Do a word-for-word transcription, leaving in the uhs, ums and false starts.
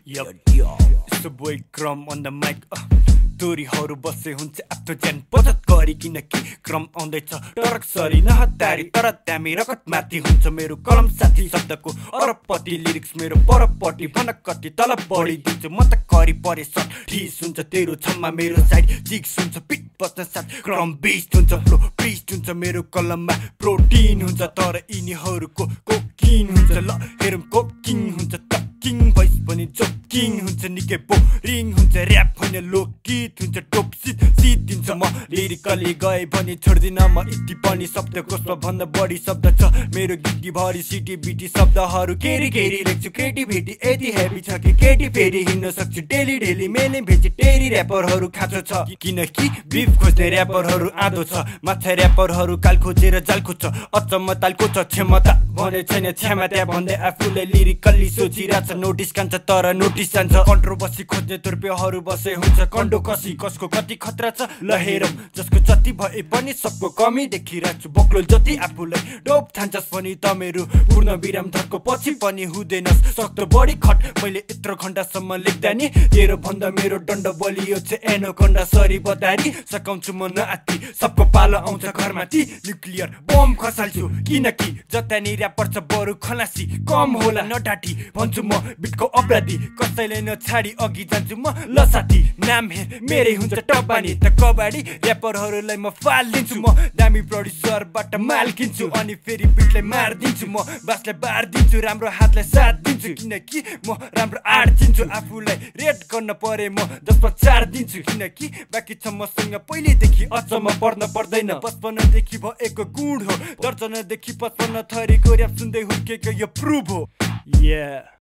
Yup, it's the boy KRAM on the mic. Toरीहरु बसे हुन्छ आफ्नो ज्यान बचत गरी किनकि क्रम आउँदैछ टरक सरी नहतारी तर दामी रगत माथि हुन्छ मेरो कलम साथी शब्दको अरबपति लिरिक्स मेरो परपट्टि भनक कति तलब बढी दिन्छु म त करी परे सट ठिस हुन्छ तेरो छम्मा मेरो साइड जिक्स हुन्छ पिट बस्न साथ क्रम बेस्ट हुन्छ फ्लो प्रिस्ट हुन्छ मेरो कलममा प्रोटिन हुन्छ तर यिनीहरुको कोकिन हुन्छ ल हेरम कोकिङ हुन्छ टकिङ भोइस पनि जोकिङ हुन्छ निकै बोरिङ हुन्छ र्याप होइन लोकगीत हुन्छ टोप सिट सिट दिन्छ म लिरिकली गए भने छोड्दिन म यति पनि शब्दकोशमा भन्दा बढी शब्द छ मेरो गीतगी भरि सिटी बिटी शब्दहरू केरी केरी लेख्छु क्रिएटिभिटी यति हेभी छ कि केटी फेरि हिँड्न सक्छु डेली डेली मेले भेजिटेरी र्यापरहरू खाँचो छ किनकि बिफ खोज्ने र्यापरहरू आँधो छ माछा र्यापरहरू काल खोजेर जाल खोज्छ अचम्म तालको छ क्षमता भने छैन क्षमता भन्दै आफूले लिरिकली सोचिरहेछ नोटिस कान्छ तर नोटिस जान्छ कन्ट्रोभर्सी खोज्ने तुर्पेहरू बसे हुन्छ कन्डो कसी कसको कति खतरा छ ल हेरौँ जसको जति भए पनि सबको कमी देखिरहेछु बक्लो जति आफूलाई डोप ठान्छस् पनि त मेरो पूर्ण विराम धरको पछि पनि हुँदैनस् सक्दो बढी खट मैले यत्रो घण्टासम्म लेख्दा नि तेरो भन्दा मेरो दण्ड बलियो छ एनोकन्डा सरी बदारी सकाउँछु म नआत्ती सबको पालो आउँछ घरमाथि न्युक्लियर बम खसाल्छु किनकि जतानी र्यापर छ बरु खलासी कम होला नडाटी भन्छु म बिटको अपराधी कसैले नछाडी अघि जान्छु म ल साथी नाम हेर मेरै हुन्छ टपानी त कबाडी र्यापरहरूलाई म फालिदिन्छु म दामी प्रड्युसरबाट माल किन्छु अनि फेरि बिटलाई मारिदिन्छु म बासलाई बारिदिन्छु राम्रो हातलाई साथ दिन्छु किनकि म राम्रो आर्ट दिन्छु आफूलाई रेड गर्न परे म दसमा चार दिन्छु किनकि बाँकी छ मसँग पहिलेदेखि अचम्म पर्न पर्दैन बचपनदेखि भएको गुण हो दर्जनदेखि पचपन्न थरीको र्याप सुन्दै हुर्केको यो प्रुभ हो yeah